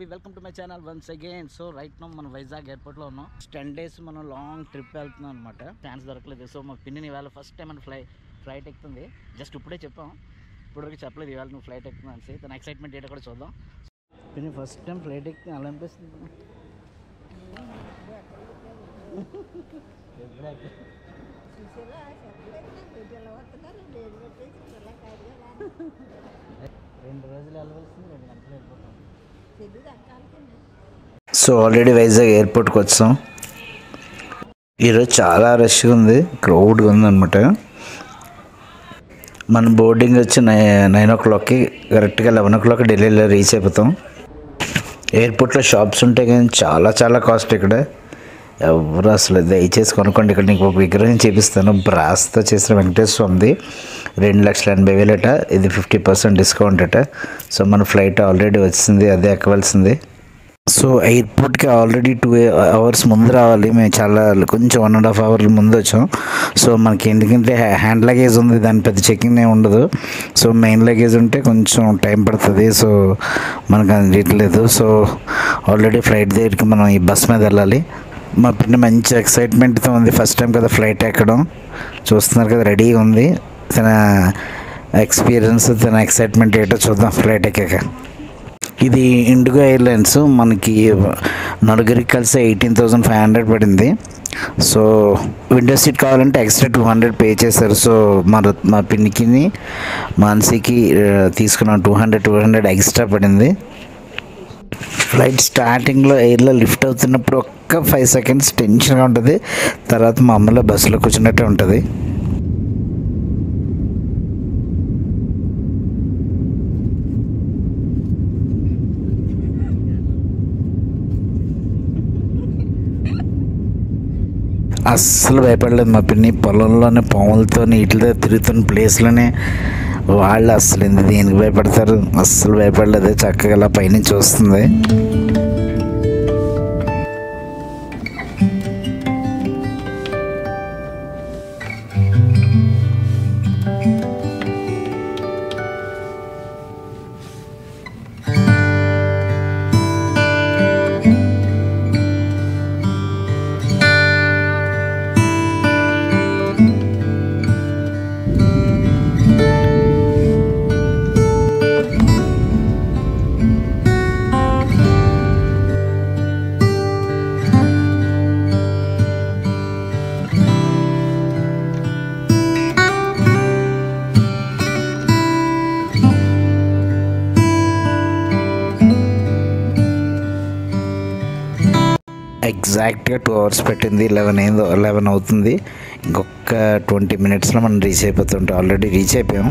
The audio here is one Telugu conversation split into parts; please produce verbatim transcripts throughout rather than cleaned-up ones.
Baby welcome to my channel once again. So right now మనం వైజాగ్ ఎయిర్పోర్ట్లో ఉన్నాం. టెన్ డేస్ మనం లాంగ్ ట్రిప్ వెళ్తున్నాం అనమాట. ఛాన్స్ దొరకలేదు. సో మా పిన్నిని ఇవాళ ఫస్ట్ టైం మన ఫ్లై ఫ్లైట్ ఎక్కుతుంది. జస్ట్ ఇప్పుడే చెప్పాం, ఇప్పటివరకు చెప్పలేదు ఇవాళ నువ్వు ఫ్లైట్ ఎక్కుతున్నాను అనేసి. తన ఎక్సైట్మెంట్ ఏంటో కూడా చూద్దాం. పిన్ని ఫస్ట్ టైం ఫ్లైట్ ఎక్కుతుంది, అలా అనిపిస్తుంది. రెండు రోజులు వెళ్ళవలసింది, రెండు గంటలు వెళ్ళిపోతాం. సో ఆల్రెడీ వైజాగ్ ఎయిర్పోర్ట్కి వచ్చాం. ఈరోజు చాలా రష్గా ఉంది, క్రౌడ్గా ఉందన్నమాట. మన బోర్డింగ్ వచ్చి నై నైన్ ఓ క్లాక్కి కరెక్ట్గా లెవెన్ ఓ క్లాక్ ఢిల్లీలో రీచ్ అయిపోతాం. ఎయిర్పోర్ట్లో షాప్స్ ఉంటాయి కానీ చాలా చాలా కాస్ట్ ఇక్కడ. ఎవరు అసలు దయచేసి కొనుక్కోండి. ఇక్కడ నీకు ఒక విగ్రహం చూపిస్తాను, బ్రాస్తో చేసిన వెంకటేశ్వర స్వామిది. రెండు లక్షల ఎనభై వేలట. ఇది ఫిఫ్టీ పర్సెంట్ డిస్కౌంట్ అట. సో మన ఫ్లైట్ ఆల్రెడీ వచ్చింది, అదే ఎక్కవలసింది. సో ఎయిర్పోర్ట్కి ఆల్రెడీ టూ అవర్స్ ముందు రావాలి. మేము చాలా కొంచెం వన్ అండ్ హాఫ్ అవర్ ముందు వచ్చాం. సో మనకి ఎందుకంటే హ్యాండ్ లగేజ్ ఉంది, దాని పెద్ద చెకింగ్ ఏమి ఉండదు. సో మెయిన్ లగేజ్ ఉంటే కొంచెం టైం పడుతుంది. సో మనకు అందట్లేదు. సో ఆల్రెడీ ఫ్లైట్ దగ్గరికి మనం ఈ బస్ మీద వెళ్ళాలి. మా పిన్న మంచి ఎక్సైట్మెంట్తో ఉంది, ఫస్ట్ టైం కదా ఫ్లైట్ ఎక్కడం. చూస్తున్నారు కదా, రెడీగా ఉంది. తన ఎక్స్పీరియన్స్, తన ఎక్సైట్మెంట్ ఏంటో చూద్దాం ఫ్లైట్ ఎక్కాక. ఇది ఇండిగో ఎయిర్లైన్స్. మనకి నలుగురికి కలిసి ఎయిటీన్ థౌజండ్ ఫైవ్ హండ్రెడ్ పడింది. సో విండో సీట్ కావాలంటే ఎక్స్ట్రా టూ హండ్రెడ్ పే చేశారు. సో మన మా పిన్నికి మాన్సీకి తీసుకున్నాం two hundred two hundred extra పడింది. ఫ్లైట్ స్టార్టింగ్లో ఎయిర్లో లిఫ్ట్ అవుతున్నప్పుడు ఒక్క ఫైవ్ సెకండ్స్ టెన్షన్గా ఉంటుంది. తర్వాత మా అమ్మలో బస్సులో కూర్చున్నట్టే ఉంటుంది. అస్సలు భయపడలేదు మా పిన్ని. పొలంలోనే పాములతో వీటితో తిరుగుతున్న ప్లేస్లోనే వాళ్ళు అస్సలు ఎందుకు దేనికి భయపడతారు, అస్సలు భయపడలేదు. చక్కగా అలా పైనుంచి వస్తుంది. ఎగ్జాక్ట్గా టూ అవర్స్ పెట్టింది. లెవెన్ అయింది, లెవెన్ అవుతుంది. ఇంకొక ట్వంటీ మినిట్స్లో మనం రీచ్ అయిపోతుంటాం. ఆల్రెడీ రీచ్ అయిపోయాం.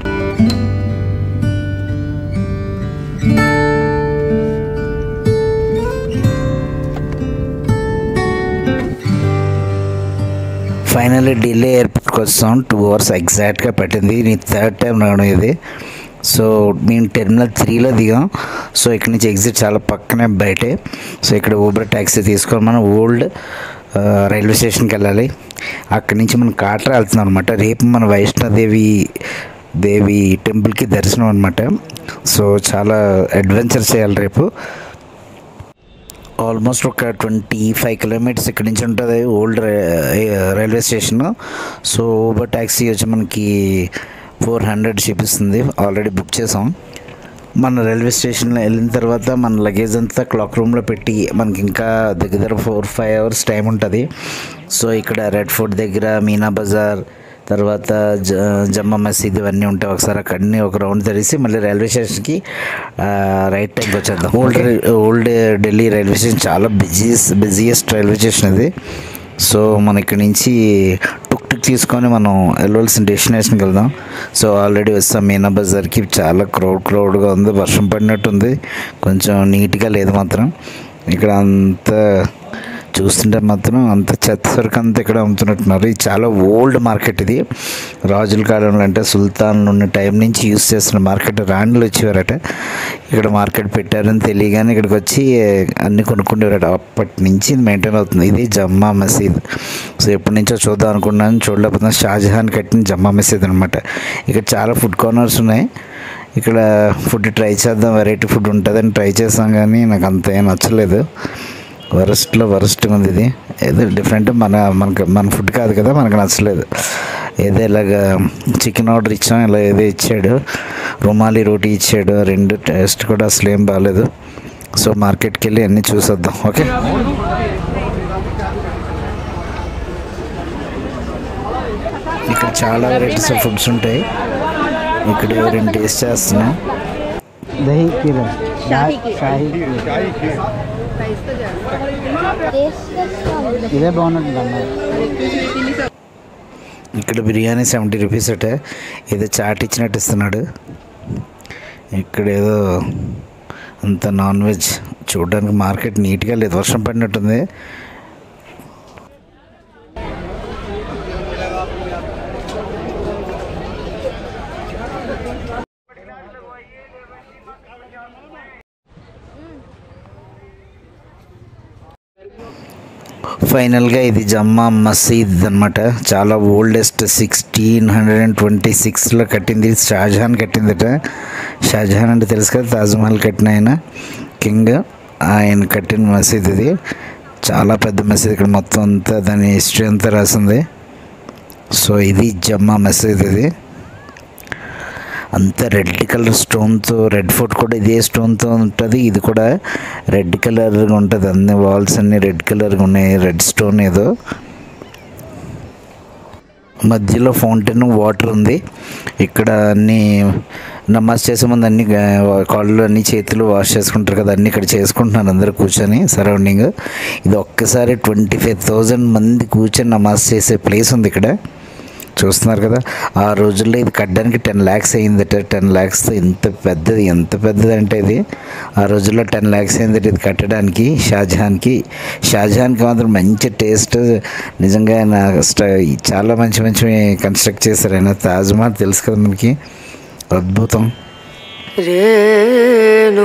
ఫైనల్లీ ఢిల్లీ ఎయిర్పోర్ట్కి వస్తాం. టూ అవర్స్ ఎగ్జాక్ట్గా పెట్టింది. నీ థర్డ్ టైం రావడం ఇది. సో మేము టెర్మినల్ త్రీలో దిగాం. సో ఇక్కడ నుంచి ఎగ్జిట్ చాలా పక్కనే బయటే. సో ఇక్కడ ఊబర్ ట్యాక్సీ తీసుకొని మనం ఓల్డ్ రైల్వే స్టేషన్కి వెళ్ళాలి. అక్కడి నుంచి మనం కాట్రా వెళ్తున్నాం అనమాట. రేపు మన వైష్ణోదేవి దేవి టెంపుల్కి దర్శనం అనమాట. సో చాలా అడ్వెంచర్ చేయాలి రేపు. ఆల్మోస్ట్ ఒక ట్వంటీ ఫైవ్ కిలోమీటర్స్ ఇక్కడ నుంచి ఉంటుంది old railway station. So Uber taxi వచ్చి మనకి ఫోర్ హండ్రెడ్ చూపిస్తుంది. ఆల్రెడీ బుక్ చేసాం. మన రైల్వే స్టేషన్లో వెళ్ళిన తర్వాత మన లగేజ్ అంతా క్లాక్ రూమ్లో పెట్టి మనకి ఇంకా దగ్గర ఫోర్ ఫైవ్ అవర్స్ టైం ఉంటుంది. సో ఇక్కడ రెడ్ ఫోర్ట్ దగ్గర మీనా బజార్, తర్వాత జ జమ్మా మసీద్ ఇవన్నీ ఉంటాయి. ఒకసారి అక్కడిని ఒక రౌండ్ తెరిసి మళ్ళీ రైల్వే స్టేషన్కి రైట్ టైంకి వచ్చేద్దాం. Old old Delhi railway station చాలా బిజీయెస్ట్ బిజీయెస్ట్ రైల్వే స్టేషన్ ఇది. సో మన ఇక్కడి నుంచి టుక్ టుక్ తీసుకొని మనం వెళ్ళవలసిన డెస్టినేషన్కి వెళ్దాం. సో ఆల్రెడీ వస్తాం మీనా బజార్కి. చాలా క్రౌడ్ క్రౌడ్గా ఉంది, వర్షం పడినట్టుంది, కొంచెం నీట్గా లేదు మాత్రం. ఇక్కడ అంతా చూస్తుంటే మాత్రం అంత చెత్త సరుకు అంతా ఇక్కడ అమ్ముతున్నట్టున్నారు. ఇది చాలా ఓల్డ్ మార్కెట్. ఇది రాజుల కాలంలో అంటే సుల్తాన్లు ఉన్న టైం నుంచి యూజ్ చేస్తున్న మార్కెట్. రాణులు వచ్చేవారట, ఇక్కడ మార్కెట్ పెట్టారని తెలియగానే ఇక్కడికి వచ్చి అన్నీ కొనుక్కుండేవారట. అప్పటి నుంచి మెయింటైన్ అవుతుంది. ఇది జమ్మా మసీద్. సో ఎప్పటి నుంచో చూద్దాం అనుకున్నాను, చూడలేకపోతే షాజహాన్ కట్టిన జమ్మా మసీద్ అనమాట. ఇక్కడ చాలా ఫుడ్ కార్నర్స్ ఉన్నాయి. ఇక్కడ ఫుడ్ ట్రై చేద్దాం, వెరైటీ ఫుడ్ ఉంటుందని ట్రై చేసాం కానీ నాకు అంత ఏం నచ్చలేదు. వరస్ట్లో వరస్ట్గా ఉంది ఇది. ఏదో డిఫరెంట్, మన మనకు మన ఫుడ్ కాదు కదా, మనకు నచ్చలేదు. ఏదో ఇలాగ చికెన్ ఆర్డర్ ఇచ్చాం, ఇలా ఏదో ఇచ్చాడు, రుమాలి రోటీ ఇచ్చాడు. రెండు టేస్ట్ కూడా అసలు ఏం బాగాలేదు. సో మార్కెట్కి వెళ్ళి అన్నీ చూసేద్దాం. ఓకే, ఇక్కడ చాలా వెరైటీస్ ఆఫ్ ఫుడ్స్ ఉంటాయి. ఇక్కడ ఎవరైనా టేస్ట్ చేస్తున్నాం. దహీ కీరా, ఇదే బాగున్నట్టు అన్నారు. ఇక్కడ బిర్యానీ సెవెంటీ రూపీస్ అట. ఏదో చాట్ ఇచ్చినట్టు ఇస్తున్నాడు. ఇక్కడ ఏదో అంత నాన్ వెజ్. చూడడానికి మార్కెట్ నీట్గా లేదు, వర్షం పడినట్టుంది. ఫైనల్గా ఇది జమ్మా మసీద్ అనమాట. చాలా oldest, sixteen hundred and twenty సిక్స్లో కట్టింది. షాజహాన్ కట్టిందట. షాజహాన్ అంటే తెలుసు కదా, తాజ్మహల్ కట్టిన ఆయన, కింగ్. ఆయన కట్టిన మసీద్ ఇది. చాలా పెద్ద మసీద్. ఇక్కడ మొత్తం అంతా దాని హిస్టరీ అంతా రాసింది. సో ఇది జమ్మా మసీద్. ఇది అంతా రెడ్ కలర్ స్టోన్తో, రెడ్ ఫోర్ట్ కూడా ఇదే స్టోన్తో ఉంటుంది. ఇది కూడా రెడ్ కలర్గా ఉంటుంది. అన్ని వాల్స్ అన్నీ రెడ్ కలర్గా ఉన్నాయి. రెడ్ స్టోన్ ఏదో. మధ్యలో ఫౌంటైన్, వాటర్ ఉంది. ఇక్కడ అన్నీ నమాజ్ చేసే ముందు అన్ని కాళ్ళు అన్ని చేతులు వాష్ చేసుకుంటారు కదా, అన్నీ ఇక్కడ చేసుకుంటున్నారు అందరూ కూర్చొని సరౌండింగ్. ఇది ఒక్కసారి ట్వంటీ ఫైవ్ థౌజండ్ మంది కూర్చొని నమాజ్ చేసే ప్లేస్ ఉంది ఇక్కడ. చూస్తున్నారు కదా. ఆ రోజుల్లో ఇది కట్టడానికి టెన్ ల్యాక్స్ అయిందట. టెన్ ల్యాక్స్తో ఎంత పెద్దది, ఎంత పెద్దది అంటే ఇది ఆ రోజుల్లో టెన్ ల్యాక్స్ అయిందట ఇది కట్టడానికి. షాజహాన్కి షాజహాన్కి మాత్రం మంచి టేస్ట్. నిజంగా ఆయన చాలా మంచి మంచి కన్స్ట్రక్ట్ చేశారు ఆయన. తాజ్మహల్ తెలుసు కదా మనకి, అద్భుతం. రేను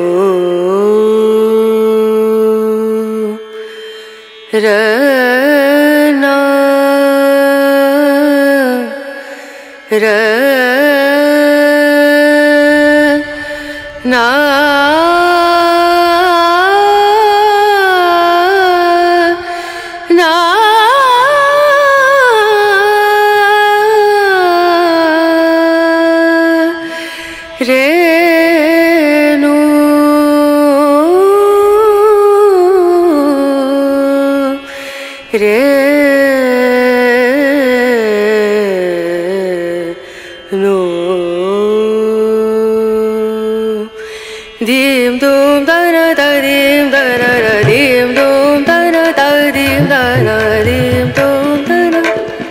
రేనా రే నా నా రేను రే dim dum da na da dim da na na dim dum da na da dim da na dim dum da na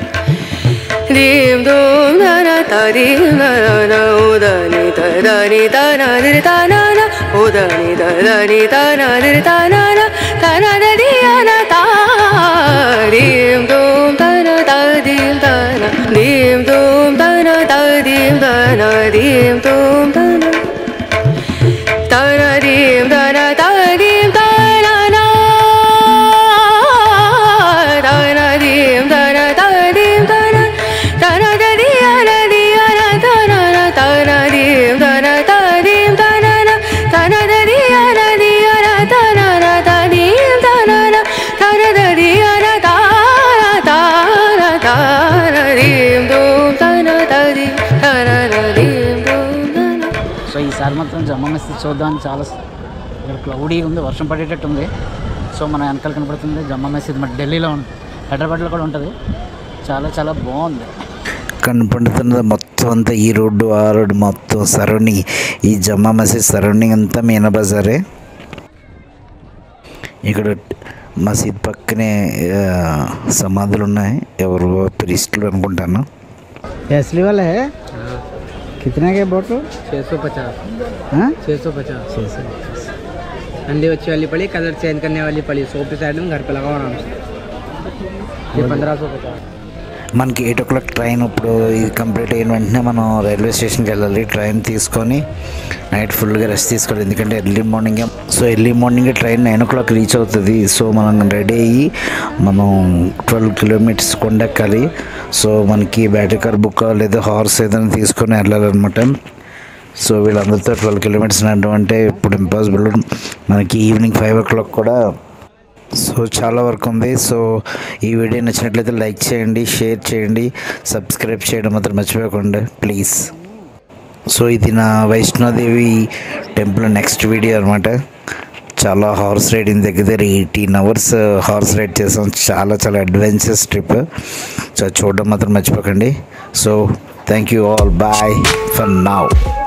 dim dum da na da dim da na na o da ni da da ni da na di da na na o da ni da da ni da na di da na na da na da di na da dim dum da na da dim da na dim dum da na da dim da na dim dum da na dim da na da dim da na na da na dim da na da dim da na da na da di na di na da na na da na dim da na da dim da na na da na da di na di na da na na da dim da na na da na da di na da da na da na dim dum da na da di da na na dim dum da na. So ఈసారి మాత్రం జమ్మా మసీద్ చూద్దామని చాలా ఇక్కడ క్లౌడీగా ఉంది, వర్షం పడేటట్టు ఉంది. సో మన వెనకాల కనపడుతుంది జమ్మా మసీద్. మన ఢిల్లీలో ఉంది, హైదరాబాద్లో కూడా ఉంటుంది. చాలా చాలా బాగుంది. కనపడుతున్నది మొత్తం అంతా ఈ రోడ్డు ఆ రోడ్డు మొత్తం సరౌండింగ్, ఈ జమ్మా మసీద్ సరౌండింగ్ అంతా మీనా బజారే. ఇక్కడ మసీద్ పక్కనే సమాధులు ఉన్నాయి, ఎవరు ప్రీస్టులు అనుకుంటాను. అసలు వాళ్ళ कितने के बोट छः सौ पचास हाँ छः सौ पचास छः सौ पचास अंडे बच्चे वाली पड़ी, कलर चेंज करने वाली पड़ी, सोप साइड में घर पे लगाओ आराम से. ये पंद्रह सौ पचास. మనకి ఎయిట్ ఓ క్లాక్ ట్రైన్. ఇప్పుడు ఇది కంప్లీట్ అయిన వెంటనే మనం రైల్వే స్టేషన్కి వెళ్ళాలి. ట్రైన్ తీసుకొని నైట్ ఫుల్గా రెస్ట్ తీసుకోవాలి, ఎందుకంటే ఎర్లీ మార్నింగే. సో ఎర్లీ మార్నింగే train nine o clock reach అవుతుంది. సో మనం రెడీ అయ్యి మనం ట్వెల్వ్ కిలోమీటర్స్ కొండెక్కాలి. సో మనకి బ్యాటరీ కార్ బుక్ లేదా హార్స్ ఏదైనా తీసుకొని వెళ్ళాలన్నమాట. సో వీళ్ళందరితో ట్వెల్వ్ కిలోమీటర్స్ నడడం అంటే ఇప్పుడు ఇంపాసిబుల్. మనకి ఈవినింగ్ ఫైవ్ ఓ క్లాక్ కూడా. సో చాలా వర్క్ ఉంది. సో ఈ వీడియో నచ్చినట్లయితే లైక్ చేయండి, షేర్ చేయండి, సబ్స్క్రైబ్ చేయడం మాత్రం మర్చిపోకండి ప్లీజ్. సో ఇది నా వైష్ణోదేవి టెంపుల్ నెక్స్ట్ వీడియో అనమాట. చాలా హార్స్ రైడింగ్ దగ్గర దగ్గర ఎయిటీన్ అవర్స్ హార్స్ రైడ్ చేసాం. చాలా చాలా అడ్వెంచరస్ ట్రిప్. సో చూడడం మాత్రం మర్చిపోకండి. So thank you all, bye for now.